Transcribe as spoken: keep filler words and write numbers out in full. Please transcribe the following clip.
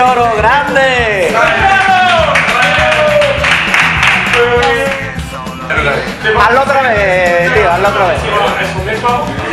oro grande. Hazlo otra vez, tío, hazlo otra vez.